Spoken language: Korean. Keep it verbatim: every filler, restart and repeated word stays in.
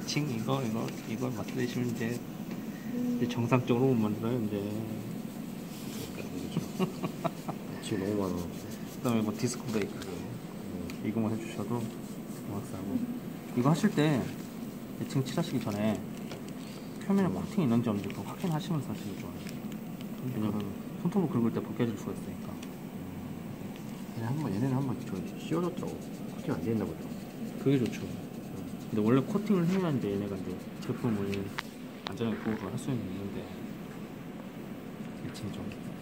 에칭 이거 이거 이거 만드시면 이제, 이제 정상적으로 못 만들어요 이제. 지금 너무 많아. 그다음에 뭐 디스크 브레이크 음, 이거만 해주셔도 고맙사고. 이거 하실 때 에칭 칠하시기 전에 표면에 코팅이 있는지 없는지 그거 확인하시면서 하시는 게 좋아요. 왜냐면 손톱을 긁을 때 벗겨질 수가 있으니까. 그냥 한번 얘네는 한번 저 씌워줬더라고. 코팅 안 돼 있나 보다. 그게 좋죠. 근데 원래 코팅을 해야 이제 얘네가 이제 제품을 안전하게 보호를 할 수 있는데 에칭 좀